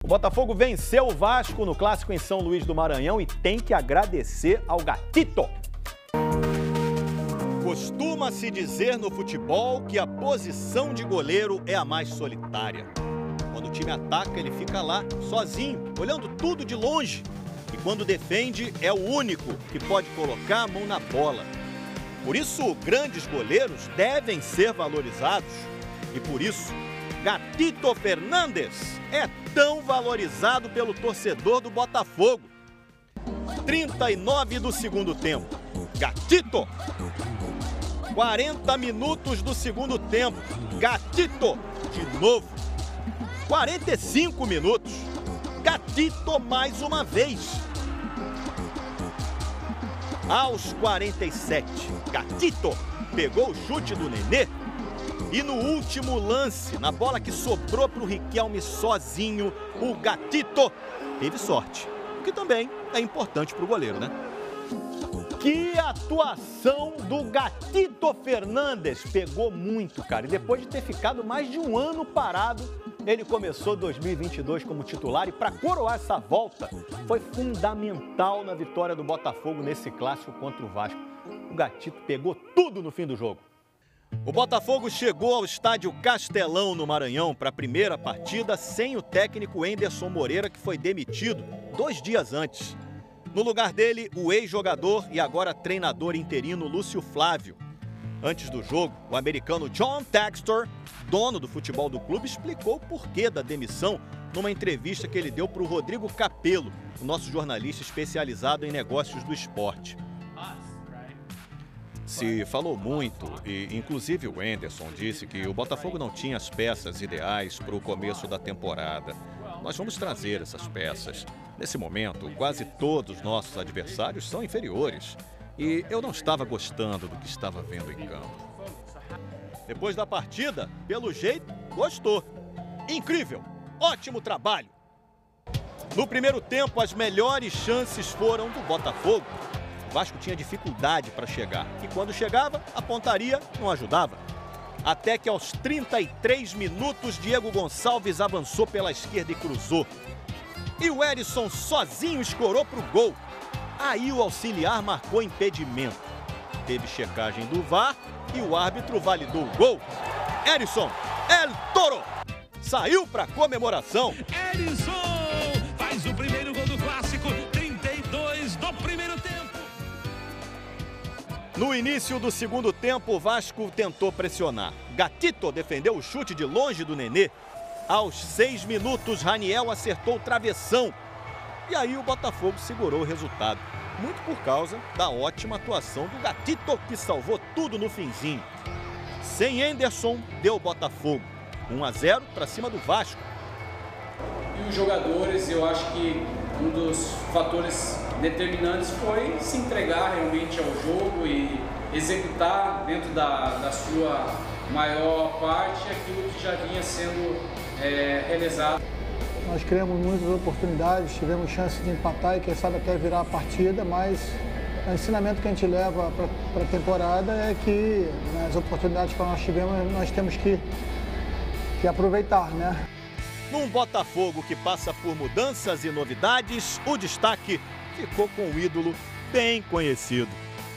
O Botafogo venceu o Vasco no clássico em São Luís do Maranhão e tem que agradecer ao Gatito. Costuma-se dizer no futebol que a posição de goleiro é a mais solitária. Quando o time ataca, ele fica lá, sozinho, olhando tudo de longe. E quando defende, é o único que pode colocar a mão na bola. Por isso, grandes goleiros devem ser valorizados. E por isso, Gatito Fernandes é tão valorizado pelo torcedor do Botafogo. 39 do segundo tempo. Gatito. 40 minutos do segundo tempo. Gatito. De novo. 45 minutos. Gatito mais uma vez. Aos 47, Gatito pegou o chute do Nenê. E no último lance, na bola que sobrou para o Riquelme sozinho, o Gatito teve sorte. O que também é importante para o goleiro, né? Que atuação do Gatito Fernandes! Pegou muito, cara. E depois de ter ficado mais de um ano parado, ele começou 2022 como titular. E para coroar essa volta, foi fundamental na vitória do Botafogo nesse clássico contra o Vasco. O Gatito pegou tudo no fim do jogo. O Botafogo chegou ao estádio Castelão, no Maranhão, para a primeira partida sem o técnico Enderson Moreira, que foi demitido 2 dias antes. No lugar dele, o ex-jogador e agora treinador interino Lúcio Flávio. Antes do jogo, o americano John Textor, dono do futebol do clube, explicou o porquê da demissão numa entrevista que ele deu para o Rodrigo Capello, o nosso jornalista especializado em negócios do esporte. Se falou muito e, inclusive, o Enderson disse que o Botafogo não tinha as peças ideais para o começo da temporada. Nós vamos trazer essas peças. Nesse momento, quase todos os nossos adversários são inferiores. E eu não estava gostando do que estava vendo em campo. Depois da partida, pelo jeito, gostou. Incrível! Ótimo trabalho! No primeiro tempo, as melhores chances foram do Botafogo. O Vasco tinha dificuldade para chegar e quando chegava, a pontaria não ajudava. Até que aos 33 minutos, Diego Gonçalves avançou pela esquerda e cruzou. E o Erisson sozinho escorou para o gol. Aí o auxiliar marcou impedimento. Teve checagem do VAR e o árbitro validou o gol. Erisson, El Toro, saiu para comemoração. Erisson faz o primeiro gol do clássico, 32 do primeiro tempo. No início do segundo tempo, o Vasco tentou pressionar. Gatito defendeu o chute de longe do Nenê. Aos 6 minutos, Raniel acertou o travessão. E aí o Botafogo segurou o resultado. Muito por causa da ótima atuação do Gatito, que salvou tudo no finzinho. Sem Enderson, deu o Botafogo. 1-0 para cima do Vasco. E os jogadores, eu acho que um dos fatores determinantes foi se entregar realmente ao jogo e executar dentro da sua maior parte aquilo que já vinha sendo realizado. Nós criamos muitas oportunidades, tivemos chance de empatar e quem sabe até virar a partida, mas o ensinamento que a gente leva para a temporada é que as oportunidades que nós tivemos, nós temos que aproveitar, né? Num Botafogo que passa por mudanças e novidades, o destaque ficou com um ídolo bem conhecido.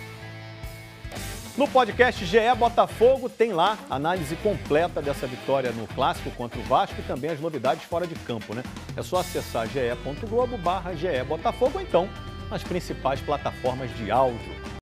No podcast GE Botafogo tem lá a análise completa dessa vitória no clássico contra o Vasco e também as novidades fora de campo, né? É só acessar ge.globo/GE Botafogo ou então nas principais plataformas de áudio.